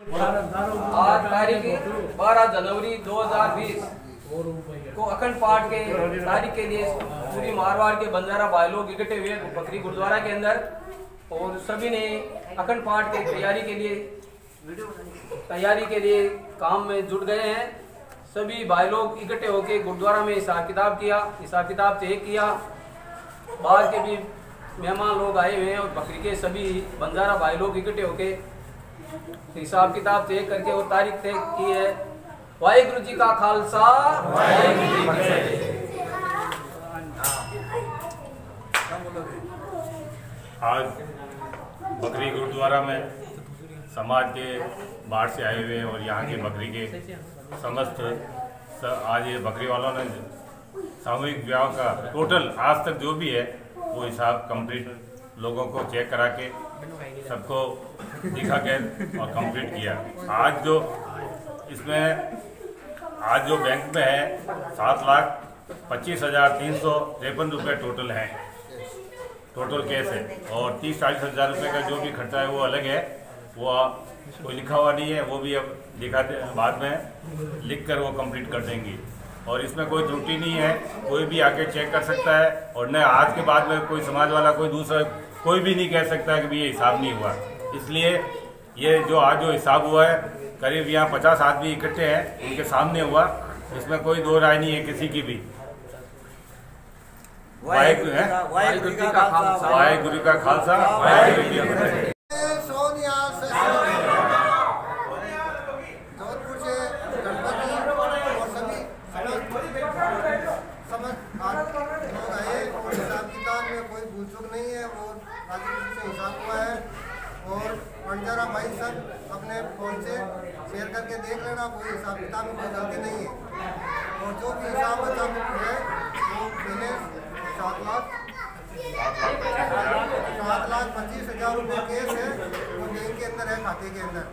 आज तारीख 12 जनवरी 2020 को अखंड पाठ के तारीख के लिए पूरी मारवाड़ के बंजारा भाई लोग इकट्ठे हुए बकरी गुरुद्वारा के अंदर और सभी ने अखंड पाठ की तैयारी के लिए काम में जुट गए हैं। सभी भाई लोग इकट्ठे होकर गुरुद्वारा में हिसाब किताब तय किया। बाहर के भी मेहमान लोग आए हुए हैं और बकरी के सभी बंजारा भाई लोग इकट्ठे होकर हिसाब किताब तय करके वो तारीख तय की है। वाहिगुरु जी का खालसा, वाहिगुरु जी की फतेह। आज बकरी गुरुद्वारा में समाज के बाहर से आए हुए और यहाँ के बकरी के समस्त आज ये बकरी वालों ने सामूहिक विवाह का टोटल आज तक जो भी है वो हिसाब कंप्लीट लोगों को चेक करा के सबको दिखा के और कंप्लीट किया। आज जो बैंक में है 7,25,353 रुपये टोटल है, टोटल कैश है और 30-40 हज़ार रुपये का जो भी खर्चा है वो अलग है, वो कोई लिखा हुआ नहीं है, वो भी अब दिखाते बाद में लिख कर वो कंप्लीट कर देंगी। और इसमें कोई त्रुटि नहीं है, कोई भी आके चेक कर सकता है और न आज के बाद में कोई समाज वाला कोई दूसरा कोई भी नहीं कह सकता कि ये हिसाब नहीं हुआ। इसलिए ये जो आज जो हिसाब हुआ है करीब यहाँ 50 आदमी इकट्ठे हैं, उनके सामने हुआ, इसमें कोई दो राय नहीं है किसी की भी। वाहिगुरु जी का खालसा, वाहिगुरु का खालसा, वाहिगुरु जी की फतेह। नहीं है वो राजनीति से हिसाब हुआ है और बंजारा भाई सब अपने फोन से शेयर करके देख लेना, कोई हिसाब किताब में कोई गलती नहीं है और जो भी हिसाब है वो मैंने 7,25,000 रुपये केस है वो बैंक के अंदर है, खाते के अंदर।